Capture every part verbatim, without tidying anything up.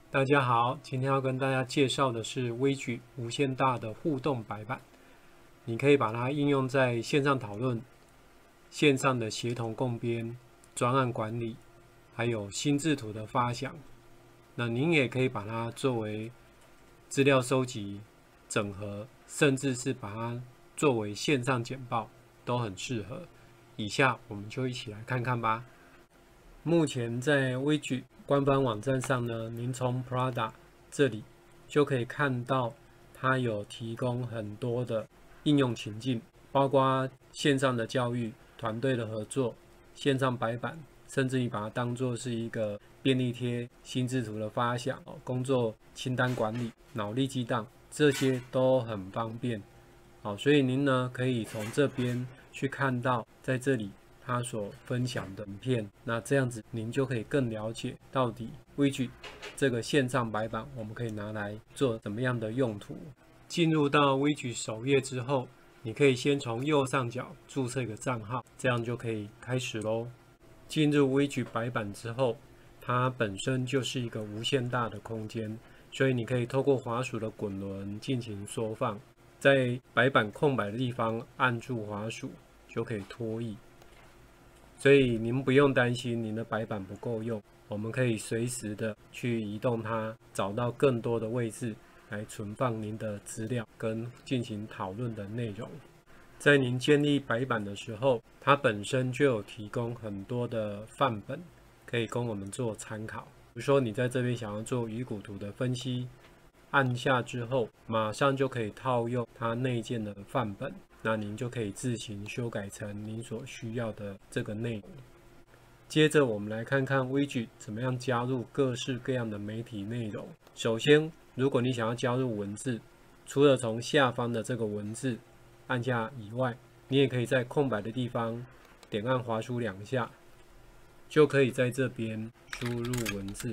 大家好，今天要跟大家介绍的是微距无限大的互动白板。你可以把它应用在线上讨论、线上的协同共编、专案管理，还有心智图的发想。那您也可以把它作为资料收集、整合，甚至是把它作为线上简报，都很适合。以下我们就一起来看看吧。目前在微距官方网站上呢，您从 Prada 这里就可以看到，它有提供很多的应用情境，包括线上的教育、团队的合作、线上白板，甚至你把它当作是一个便利贴、心智图的发想、工作清单管理、脑力激荡，这些都很方便。好，所以您呢可以从这边去看到，在这里他所分享的影片，那这样子您就可以更了解到底微距这个线上白板我们可以拿来做怎么样的用途。进入到微距首页之后，你可以先从右上角注册一个账号，这样就可以开始咯。进入微距白板之后，它本身就是一个无限大的空间，所以你可以透过滑鼠的滚轮进行缩放，在白板空白的地方按住滑鼠就可以拖移。所以您不用担心您的白板不够用，我们可以随时的去移动它，找到更多的位置来存放您的资料跟进行讨论的内容。在您建立白板的时候，它本身就有提供很多的范本可以供我们做参考。比如说你在这边想要做鱼骨图的分析，按下之后马上就可以套用它内建的范本，那您就可以自行修改成您所需要的这个内容。接着我们来看看微距怎么样加入各式各样的媒体内容。首先，如果你想要加入文字，除了从下方的这个文字按下以外，你也可以在空白的地方点按滑鼠两下，就可以在这边输入文字。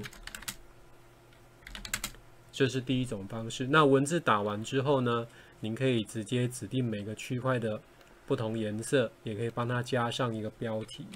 这是第一种方式。那文字打完之后呢，您可以直接指定每个区块的不同颜色，也可以帮它加上一个标题。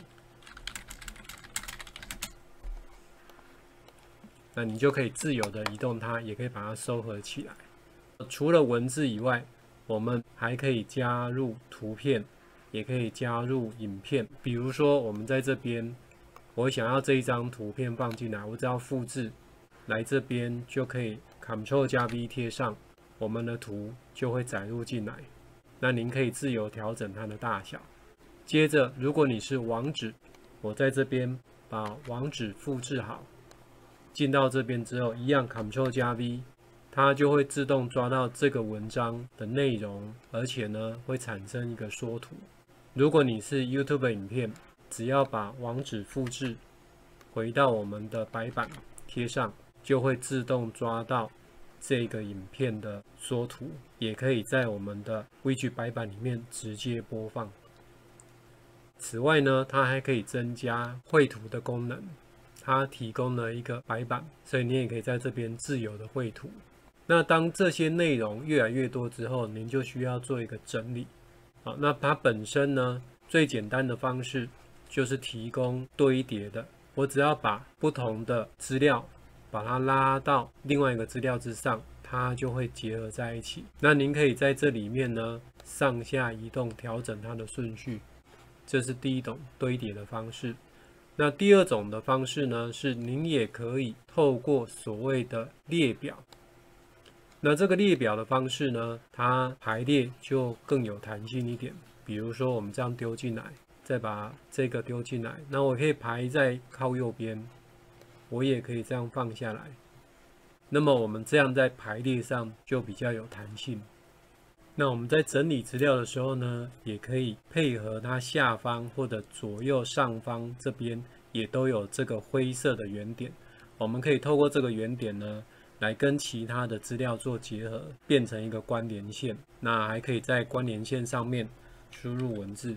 那你就可以自由的移动它，也可以把它收合起来。除了文字以外，我们还可以加入图片，也可以加入影片。比如说，我们在这边，我想要这一张图片放进来，我只要复制，来这边就可以 Ctrl 加 V 贴上，我们的图就会载入进来。那您可以自由调整它的大小。接着，如果你是网址，我在这边把网址复制好，进到这边之后，一样 Ctrl 加 V， 它就会自动抓到这个文章的内容，而且呢会产生一个缩图。如果你是 YouTube 影片，只要把网址复制，回到我们的白板贴上，就会自动抓到这个影片的缩图，也可以在我们的微距白板里面直接播放。此外呢，它还可以增加绘图的功能。它提供了一个白板，所以你也可以在这边自由的绘图。那当这些内容越来越多之后，您就需要做一个整理。好，那它本身呢，最简单的方式就是提供堆叠的。我只要把不同的资料把它拉到另外一个资料之上，它就会结合在一起。那您可以在这里面呢上下移动，调整它的顺序。这是第一种堆叠的方式。那第二种的方式呢，是您也可以透过所谓的列表。那这个列表的方式呢，它排列就更有弹性一点。比如说我们这样丢进来，再把这个丢进来，那我可以排在靠右边，我也可以这样放下来。那么我们这样在排列上就比较有弹性。那我们在整理资料的时候呢，也可以配合它下方或者左右上方这边也都有这个灰色的圆点，我们可以透过这个圆点呢，来跟其他的资料做结合，变成一个关联线。那还可以在关联线上面输入文字，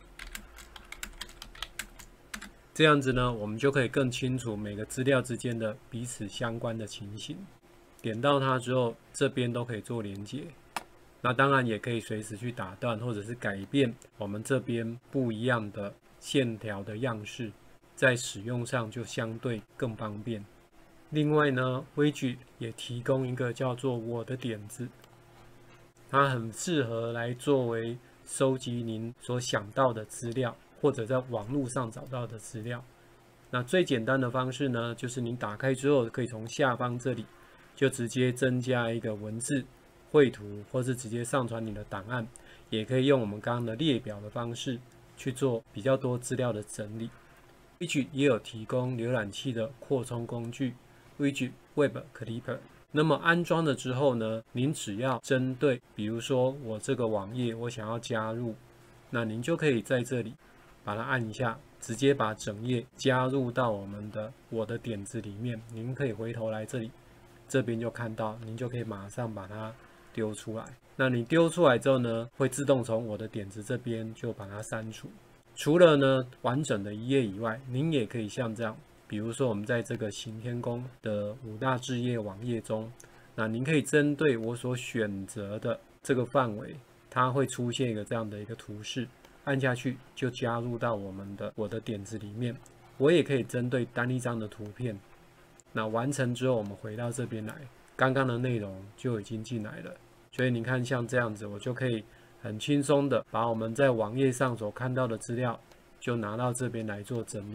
这样子呢，我们就可以更清楚每个资料之间的彼此相关的情形。点到它之后，这边都可以做连接。那当然也可以随时去打断或者是改变我们这边不一样的线条的样式，在使用上就相对更方便。 另外呢 ，Widget 也提供一个叫做我的点子，它很适合来作为收集您所想到的资料，或者在网络上找到的资料。那最简单的方式呢，就是你打开之后，可以从下方这里就直接增加一个文字、绘图，或是直接上传你的档案，也可以用我们刚刚的列表的方式去做比较多资料的整理。Widget 也有提供浏览器的扩充工具 Widget Web Clipper。那么安装了之后呢，您只要针对，比如说我这个网页我想要加入，那您就可以在这里把它按一下，直接把整页加入到我们的我的点子里面。您可以回头来这里，这边就看到，您就可以马上把它丢出来。那你丢出来之后呢，会自动从我的点子这边就把它删除。除了呢完整的一页以外，您也可以像这样，比如说我们在这个行天宫的五大志业网页中，那您可以针对我所选择的这个范围，它会出现一个这样的一个图示，按下去就加入到我们的我的点子里面。我也可以针对单一张的图片，那完成之后，我们回到这边来，刚刚的内容就已经进来了。所以你看，像这样子，我就可以很轻松的把我们在网页上所看到的资料，就拿到这边来做整理。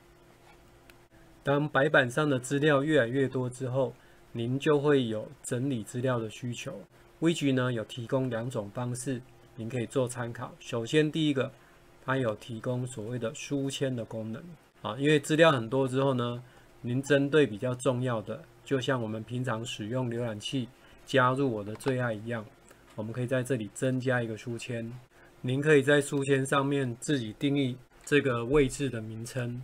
当白板上的资料越来越多之后，您就会有整理资料的需求。Widget 呢有提供两种方式，您可以做参考。首先，第一个，它有提供所谓的书签的功能啊，因为资料很多之后呢，您针对比较重要的，就像我们平常使用浏览器加入我的最爱一样，我们可以在这里增加一个书签。您可以在书签上面自己定义这个位置的名称。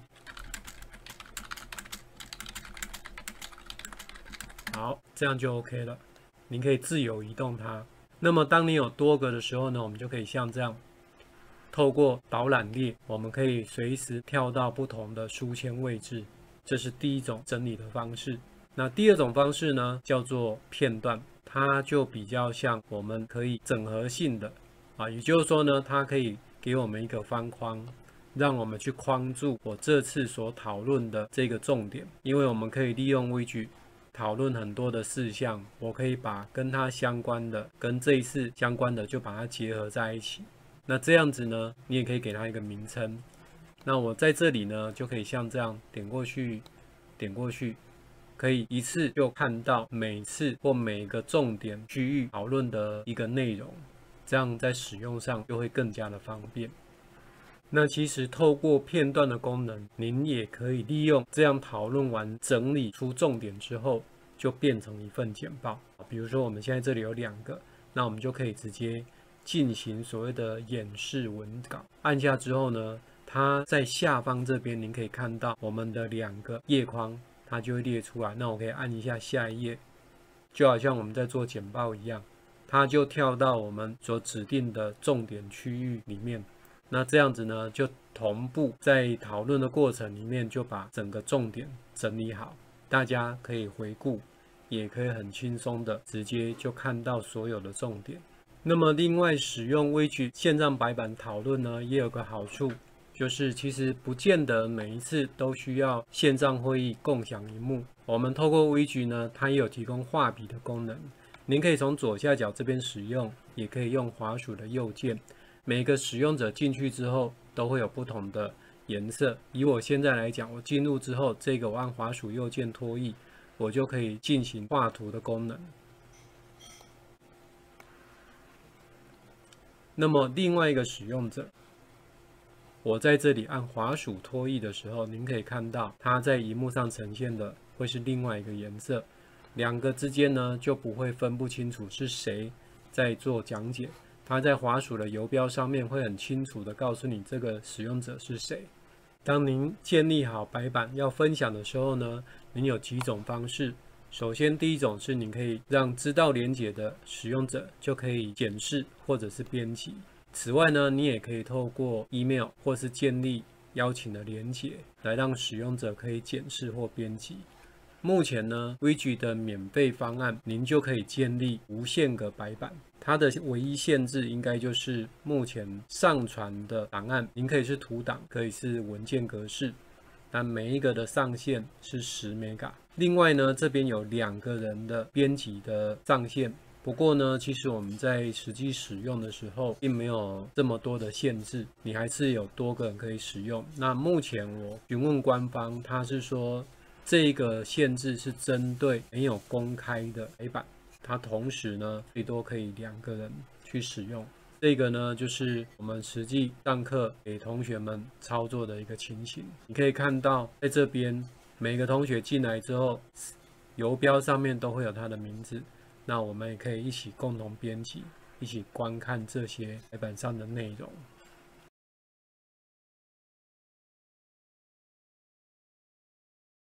好，这样就 OK 了。您可以自由移动它。那么当你有多个的时候呢，我们就可以像这样，透过导览列，我们可以随时跳到不同的书签位置。这是第一种整理的方式。那第二种方式呢，叫做片段，它就比较像我们可以整合性的啊，也就是说呢，它可以给我们一个方框，让我们去框住我这次所讨论的这个重点。因为我们可以利用Widget讨论很多的事项，我可以把跟它相关的、跟这一次相关的就把它结合在一起。那这样子呢，你也可以给它一个名称。那我在这里呢，就可以像这样点过去，点过去。可以一次就看到每次或每个重点区域讨论的一个内容，这样在使用上就会更加的方便。那其实透过片段的功能，您也可以利用这样讨论完整理出重点之后，就变成一份简报。比如说我们现在这里有两个，那我们就可以直接进行所谓的演示文稿。按下之后呢，它在下方这边您可以看到我们的两个页框，它就会列出来。那我可以按一下下一页，就好像我们在做简报一样，它就跳到我们所指定的重点区域里面。那这样子呢，就同步在讨论的过程里面就把整个重点整理好，大家可以回顾，也可以很轻松的直接就看到所有的重点。那么另外使用Widget线上白板讨论呢，也有个好处，就是其实不见得每一次都需要线上会议共享萤幕。我们透过Widget呢，它也有提供画笔的功能，您可以从左下角这边使用，也可以用滑鼠的右键。每个使用者进去之后都会有不同的颜色。以我现在来讲，我进入之后，这个我按滑鼠右键拖曳，我就可以进行画图的功能。那么另外一个使用者，我在这里按滑鼠拖曳的时候，您可以看到它在萤幕上呈现的会是另外一个颜色，两个之间呢就不会分不清楚是谁在做讲解。它在滑鼠的游标上面会很清楚的告诉你这个使用者是谁。当您建立好白板要分享的时候呢，您有几种方式。首先第一种是您可以让知道连结的使用者就可以检视或者是编辑。此外呢，你也可以透过 email 或是建立邀请的连结来让使用者可以检视或编辑。目前呢 Widget 的免费方案，您就可以建立无限个白板。它的唯一限制应该就是目前上传的档案，您可以是图档，可以是文件格式。 但每一个的上限是十 mega。另外呢，这边有两个人的编辑的上限。不过呢，其实我们在实际使用的时候，并没有这么多的限制，你还是有多个人可以使用。那目前我询问官方，他是说这个限制是针对没有公开的白板，它同时呢最多可以两个人去使用。这个呢，就是我们实际上课给同学们操作的一个情形。你可以看到，在这边每个同学进来之后，游标上面都会有他的名字。那我们也可以一起共同编辑，一起观看这些白板上的内容。